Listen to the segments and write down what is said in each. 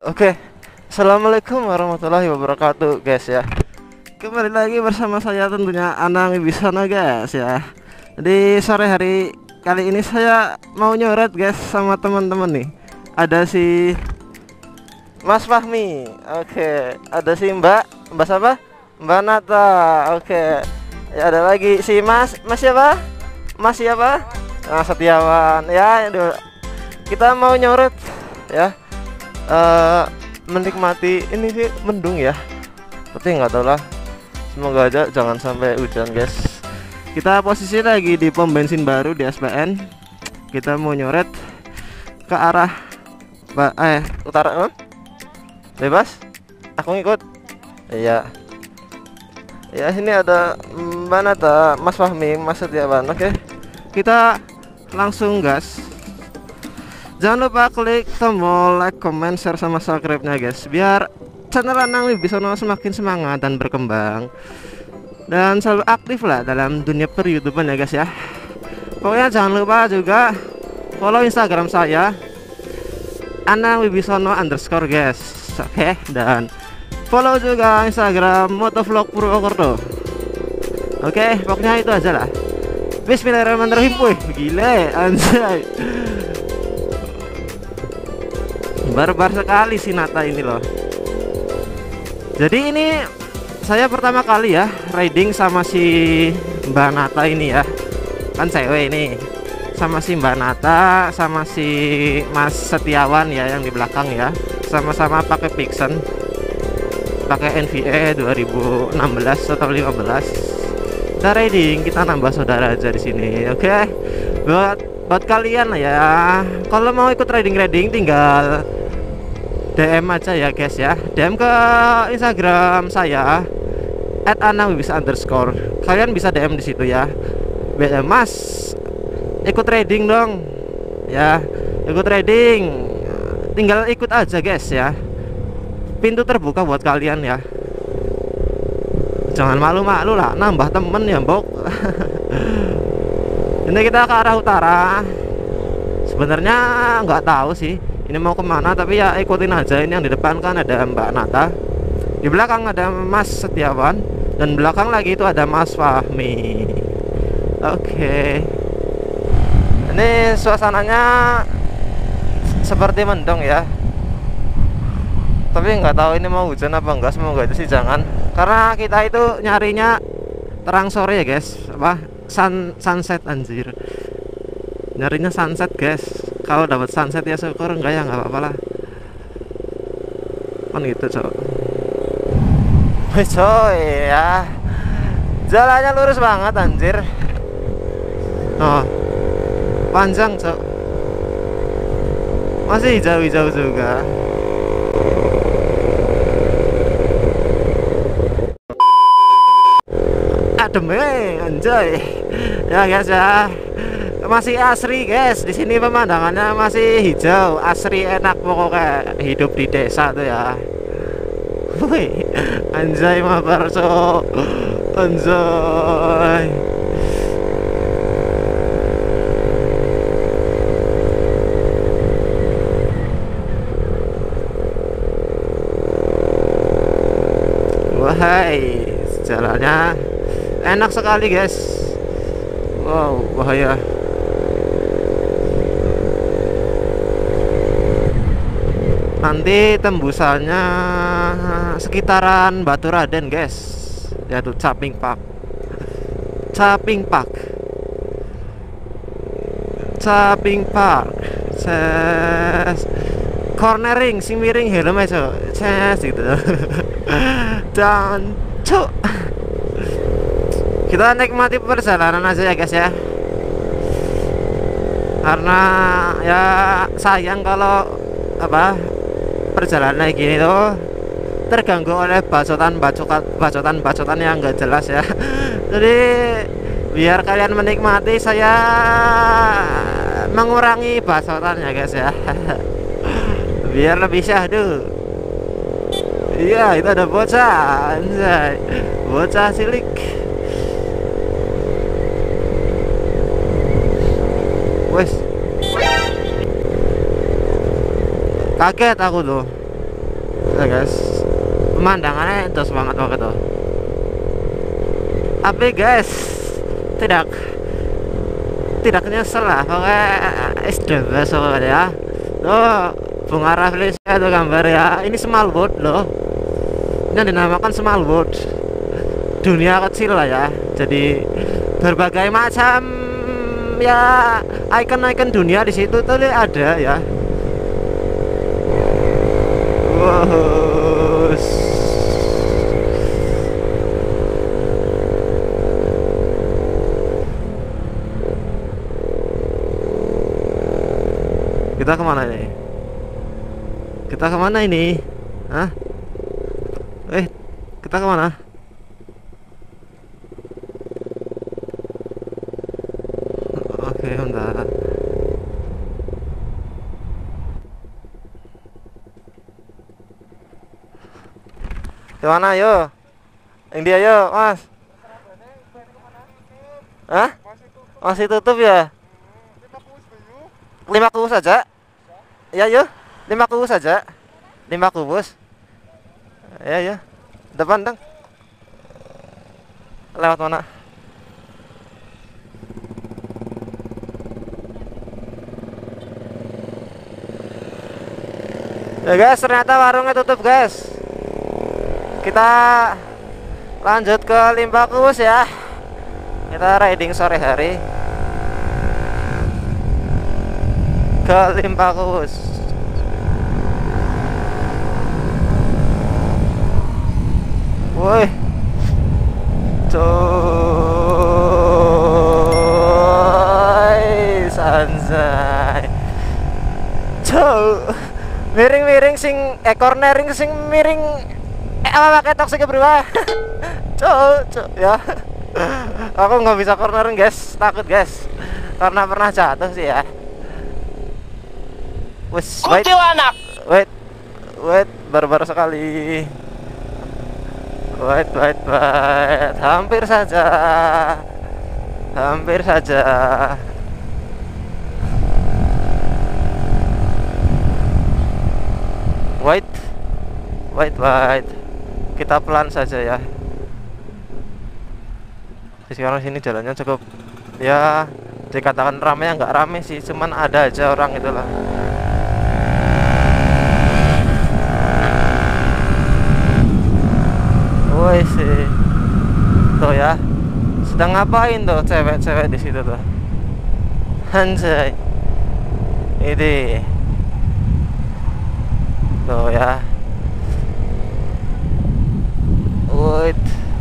Oke, assalamualaikum warahmatullahi wabarakatuh, guys ya. Kembali lagi bersama saya tentunya Anang Wibisono, guys ya. Jadi sore hari kali ini saya mau nyoret, guys, sama teman-teman nih. Ada si Mas Fahmi, oke. Ada si Mbak siapa? Mbak Nata, oke. Ya ada lagi si Mas siapa? Mas siapa? Setiawan. Ya, kita mau nyoret ya. Menikmati ini sih mendung ya, tapi nggak tahu lah, semoga aja jangan sampai hujan, guys. Kita posisi lagi di pom bensin baru di SPN. Kita mau nyoret ke arah utara. Bebas, aku ngikut. Iya ya, sini ada Mbak Nata, Mas Fahmi, Mas Setiawan. Oke, kita langsung gas. Jangan lupa klik tombol like, comment, share, sama subscribe-nya, guys, biar channel Anang Wibisono semakin semangat dan berkembang, dan selalu aktif lah dalam dunia per-YouTuber ya, guys ya. Pokoknya jangan lupa juga follow Instagram saya Anang Wibisono _ guys. Oke, dan follow juga Instagram Motovlog Purwokerto. Oke, pokoknya itu aja lah. Bismillahirrahmanirrahim. Wih, gile, anjay. Barbar sekali si Nata ini loh. Jadi ini saya pertama kali ya riding sama si Mbak Nata ini ya. Kan cewek ini. Sama si Mbak Nata, sama si Mas Setiawan ya yang di belakang ya. Sama-sama pakai Pixen. Pakai NVE 2016 atau 15. Kita riding, kita nambah saudara aja di sini. Oke. Buat kalian lah ya. Kalau mau ikut riding tinggal DM aja ya, guys ya. DM ke Instagram saya @anangwibis_. Kalian bisa DM di situ ya. Mas, ikut trading dong. Ya, ikut trading. Tinggal ikut aja, guys ya. Pintu terbuka buat kalian ya. Jangan malu-malu lah, nambah temen ya, Mbok. Ini kita ke arah utara. Sebenarnya nggak tahu sih ini mau kemana, tapi ya ikutin aja. Ini yang di depan kan ada Mbak Nata, di belakang ada Mas Setiawan, dan belakang lagi itu ada Mas Fahmi. Oke, ini suasananya seperti mendung ya, tapi nggak tahu ini mau hujan apa enggak. Semoga aja sih jangan, karena kita itu nyarinya terang sore ya, guys. Sunset, anjir, nyarinya sunset, guys. Kalau dapat sunset ya syukur, enggak ya nggak apa-apa lah. Kan gitu, cok. Coy ya, jalannya lurus banget, anjir. Oh, panjang, cok. Masih hijau-hijau juga. Adem, anjay. Ya, guys ya. Masih asri, guys. Di sini pemandangannya masih hijau, asri, enak pokoknya hidup di desa tuh ya. Wih, anjay, mabar, cok. Anjay. Wahai, jalannya enak sekali, guys. Wow, bahaya. Nanti tembusannya sekitaran Batu Raden, guys, yaitu Caping Park. Cornering sing miring helm aja gitu. Dan cuk, kita nikmati perjalanan aja ya, guys ya, karena ya sayang kalau perjalanan kayak gini tuh terganggu oleh bacotan yang enggak jelas ya. Jadi biar kalian menikmati, saya mengurangi bacotannya, guys ya. Biar lebih syahdu. Iya, itu ada bocah, anjay. Bocah cilik. Wes, kaget aku tuh. ya guys, pemandangannya jos banget waktu itu. Tapi guys, tidak nyesel lah, pokoknya is the best pokoknya ya. Tuh bunga rafflesia tuh gambar ya. Ini small world loh, ini dinamakan small world, dunia kecil lah ya. Jadi berbagai macam ya icon-icon dunia di situ tuh ada ya. Wow. Kita kemana ini? Kita kemana ini? Hah? Kita kemana? Oke, bentar. Kemana yo? Yang dia yo, Mas. Hah? Masih tutup ya? 5 kubus saja. Ya yo, 5 kubus saja. 5 kubus. Ya. Depan dong. Lewat mana? Ya guys, ternyata warungnya tutup guys. Kita lanjut ke Limpakus ya. Kita riding sore hari ke Limpakus. Woi, coy, santai, coy, miring sing cornering sing miring, apa pakai toxic berubah, coy, ya, aku nggak bisa cornering guys, takut guys, karena pernah jatuh sih ya. Wait, baru sekali. Wait, hampir saja. Wait, kita pelan saja ya. Sekarang sini jalannya cukup ya, dikatakan ramai, nggak ramai sih, cuman ada aja orang itulah. Woi sih, tuh ya, sedang ngapain tuh cewek-cewek di situ tuh? Anjay, ini tuh ya. Wait,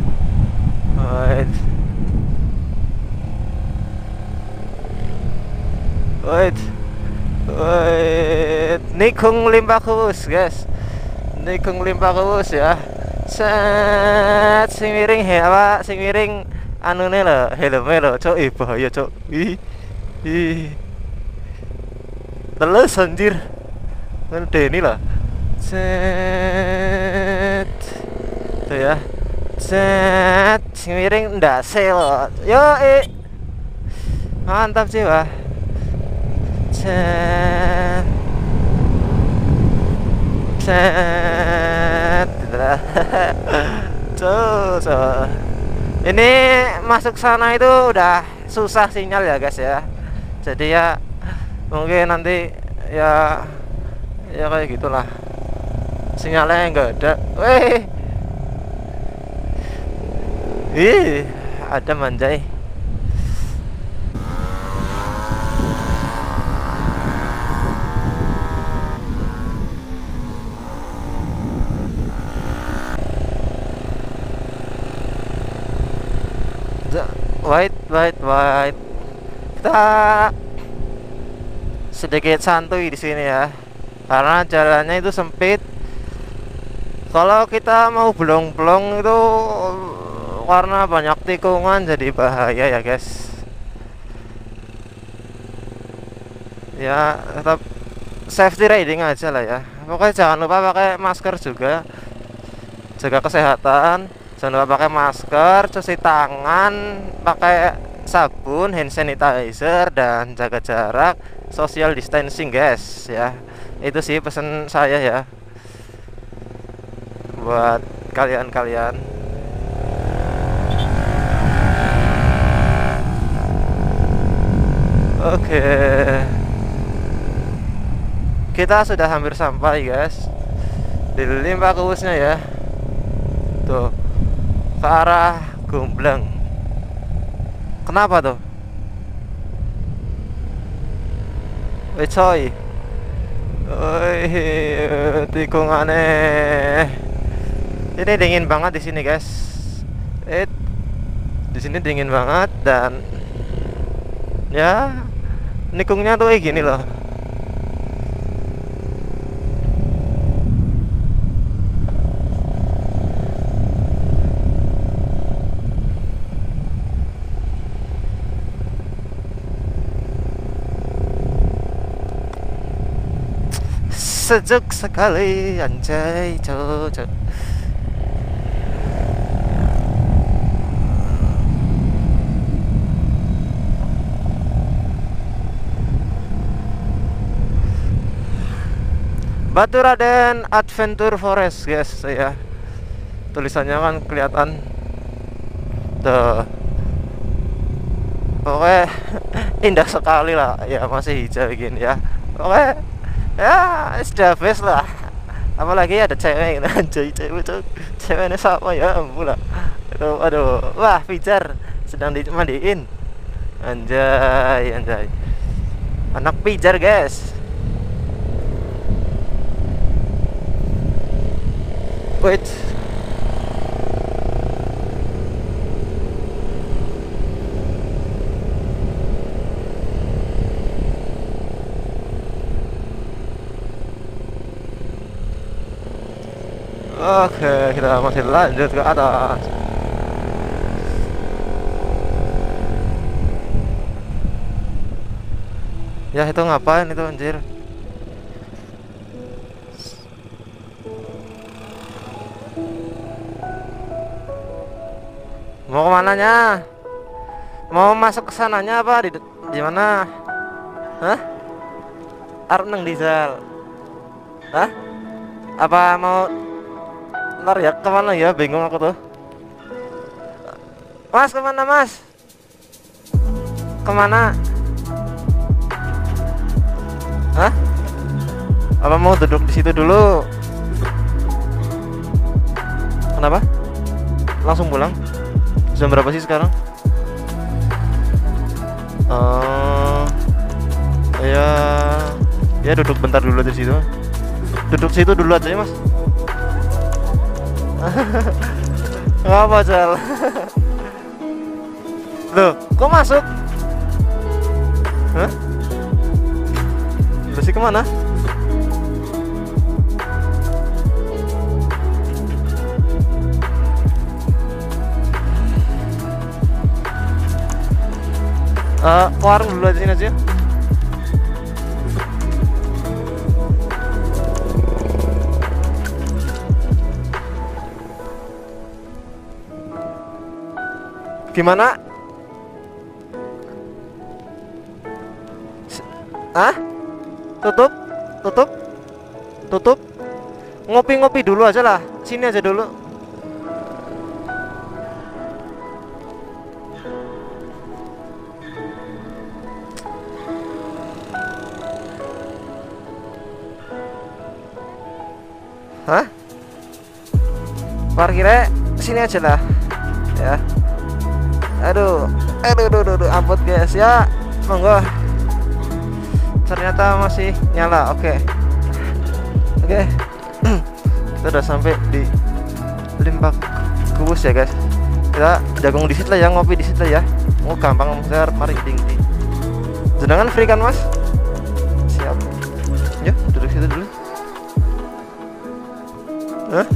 Nikung Limpakus guys, Nikung Limpakus ya. Set sing miring apa sing miring anune lho, helme lho, cok, bahaya cok. Ih. Teles anjir. Ngene lah. Set. Tuh ya. Set sing miring ndase lho. Yo mantap sih, Wah. Set. Tuh, ini masuk sana itu udah susah sinyal ya guys ya. Jadi ya mungkin nanti ya kayak gitulah, sinyalnya nggak ada. Ada manjai. Wait. Kita sedikit santuy di sini ya, karena jalannya itu sempit. Kalau kita mau blong-blong itu karena banyak tikungan jadi bahaya ya guys. Ya tetap safety riding aja lah ya. Pokoknya jangan lupa pakai masker juga, jaga kesehatan. Jangan lupa pakai masker, cuci tangan, pakai sabun, hand sanitizer, dan jaga jarak, social distancing guys ya. Itu sih pesan saya ya. buat kalian-kalian. Oke, kita sudah hampir sampai guys di Limbah Kuwusnya ya. Tuh, ke arah Gumbleng. Kenapa tuh? Woi coy, woi tikungane. Ini dingin banget di sini guys. Di sini dingin banget dan ya nikungnya tuh kayak gini loh. Sejuk sekali anjay, cocok. Batu Raden Adventure Forest guys ya. Tulisannya kan kelihatan tuh. Oke, indah sekali lah ya, masih hijau gini ya. Oke. Ya, sudah best lah. Apalagi ada cewek anjay, ceweknya siapa ya ampun lah. Aduh, wah pijar sedang dimandiin. Anjay, anak pijar guys. Wait. Oke, kita masih lanjut ke atas. Ya itu ngapain itu anjir? Mau kemananya? Mau masuk ke sananya apa di mana? Hah? Arep nang diesel. Hah? Apa mau ntar ya kemana ya, bingung aku tuh. Mas kemana mas? Kemana? Hah? Apa mau duduk di situ dulu? Kenapa? Langsung pulang? Jam berapa sih sekarang? Ya duduk bentar dulu di situ. Duduk situ dulu aja ya mas. Ngapa Jal? Loh, kok masuk? Hah? Terus kemana? Ke warung dulu aja sini aja. Gimana? Hah? Tutup. Ngopi-ngopi dulu aja lah. Sini aja dulu. Hah? Parkirnya sini aja lah. Ya. Aduh, ampun guys ya, monggo. Ternyata masih nyala, oke. Kita udah sampai di Limbah Kuwus ya guys. Kita jagung di situ lah ya, ngopi di situ ya. Oh gampang, saya mari tinggi. Jenengan free kan mas? Siap. Ya, duduk situ dulu. Hah?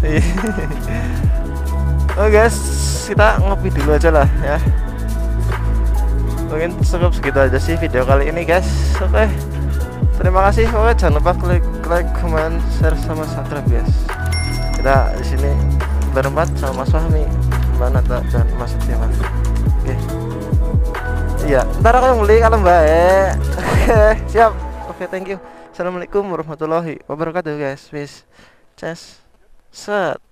Oh guys, kita ngopi dulu aja lah ya. Mungkin cukup segitu aja sih video kali ini guys. Oke, terima kasih. Oke, jangan lupa klik like, comment, share sama subscribe guys. Kita di sini berempat sama Mas Fahmi, Mbak Nata dan Mas Tiawan. Oke. Iya, ntar aku yang beli kalau baik. Oke, siap. Oke, thank you. Assalamualaikum warahmatullahi wabarakatuh guys. Peace. Cheers. Set.